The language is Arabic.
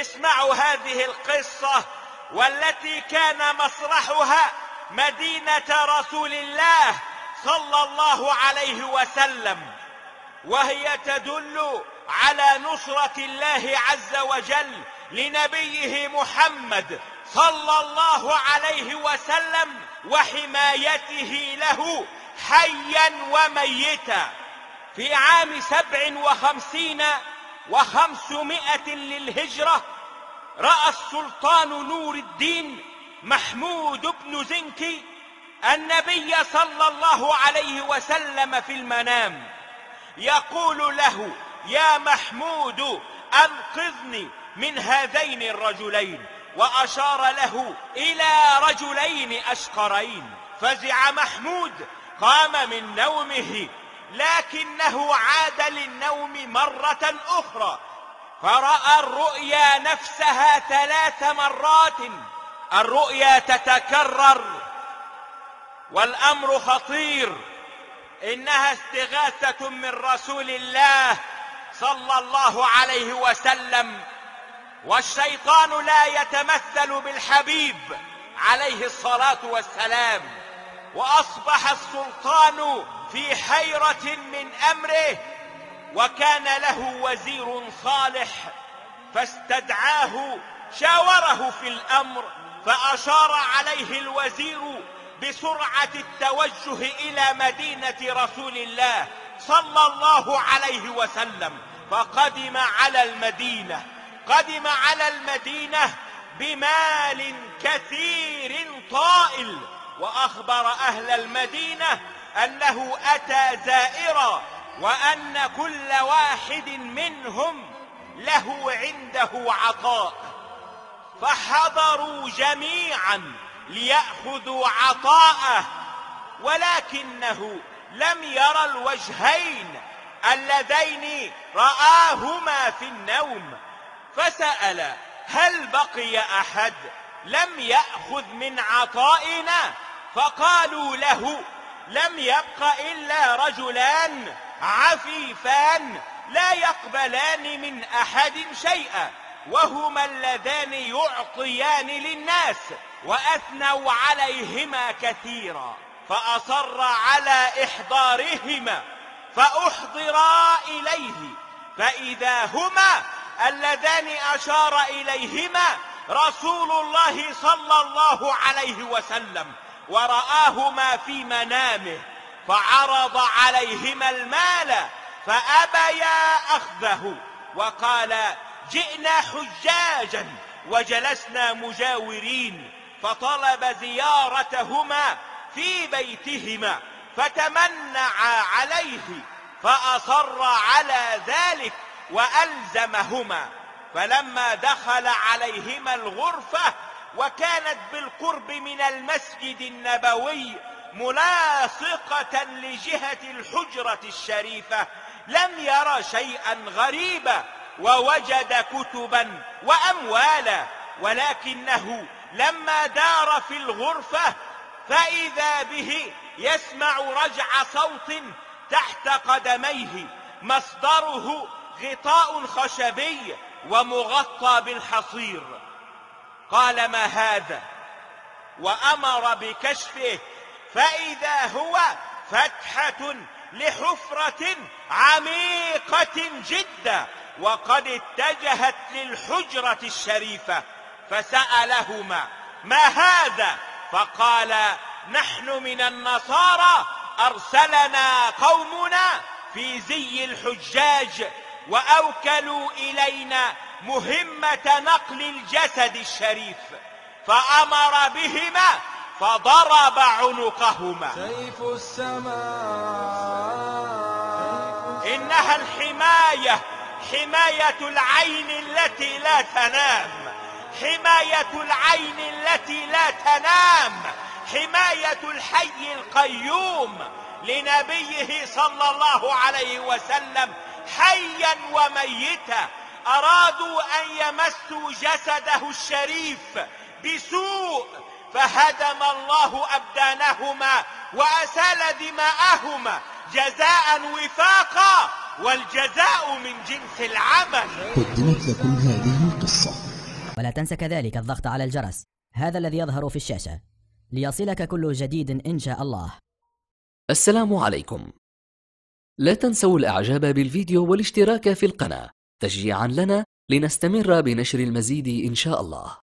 اسمعوا هذه القصة والتي كان مسرحها مدينة رسول الله صلى الله عليه وسلم، وهي تدل على نصرة الله عز وجل لنبيه محمد صلى الله عليه وسلم وحمايته له حيا وميتا. في عام 57 و500 للهجرة رأى السلطان نور الدين محمود بن زنكي النبي صلى الله عليه وسلم في المنام يقول له: يا محمود أنقذني من هذين الرجلين، وأشار له إلى رجلين أشقرين. فزع محمود، قام من نومه، لكنه عاد للنوم مرة أخرى فرأى الرؤيا نفسها 3 مرات. الرؤيا تتكرر والأمر خطير، إنها استغاثة من رسول الله صلى الله عليه وسلم، والشيطان لا يتمثل بالحبيب عليه الصلاة والسلام. وأصبح السلطان في حيرة من أمره، وكان له وزير صالح فاستدعاه شاوره في الأمر، فأشار عليه الوزير بسرعة التوجه إلى مدينة رسول الله صلى الله عليه وسلم. فقدم على المدينة بمال كثير طائل، وأخبر أهل المدينة أنه أتى زائرا، وأن كل واحد منهم له عنده عطاء. فحضروا جميعا ليأخذوا عطاءه، ولكنه لم يرى الوجهين اللذين رآهما في النوم، فسأل: هل بقي أحد لم يأخذ من عطائنا؟ فقالوا له: لم يبق إلا رجلان عفيفان لا يقبلان من أحد شيئا، وهما اللذان يعطيان للناس، وأثنوا عليهما كثيرا. فأصر على إحضارهما، فأحضرا إليه، فإذا هما اللذان أشار إليهما رسول الله صلى الله عليه وسلم، ورآهما في منامه، فعرض عليهما المال فأبيا أخذه، وقال: جئنا حجاجا وجلسنا مجاورين. فطلب زيارتهما في بيتهما فتمنع عليه، فأصر على ذلك وألزمهما. فلما دخل عليهما الغرفة، وكانت بالقرب من المسجد النبوي ملاصقة لجهة الحجرة الشريفة، لم ير شيئا غريبا، ووجد كتبا وأموالا، ولكنه لما دار في الغرفة فإذا به يسمع رجع صوت تحت قدميه، مصدره غطاء خشبي ومغطى بالحصير. قال: ما هذا؟ وأمر بكشفه، فإذا هو فتحة لحفرة عميقة جدا، وقد اتجهت للحجرة الشريفة. فسألهما: ما هذا؟ فقال: نحن من النصارى، أرسلنا قومنا في زي الحجاج، وأوكلوا إلينا مهمة نقل الجسد الشريف. فأمر بهما فضرب عنقهما. سيف السماء إنها الحماية، حماية العين التي لا تنام، حماية العين التي لا تنام، حماية الحي القيوم لنبيه صلى الله عليه وسلم حيا وميتا. أرادوا أن يمسوا جسده الشريف بسوء، فهدم الله أبدانهما وأسال دماءهما جزاء وفاقا، والجزاء من جنس العمل. قدمت لكم هذه القصة ولا تنسى كذلك الضغط على الجرس، هذا الذي يظهر في الشاشة، ليصلك كل جديد إن شاء الله. السلام عليكم. لا تنسوا الإعجاب بالفيديو والاشتراك في القناة تشجيعا لنا لنستمر بنشر المزيد إن شاء الله.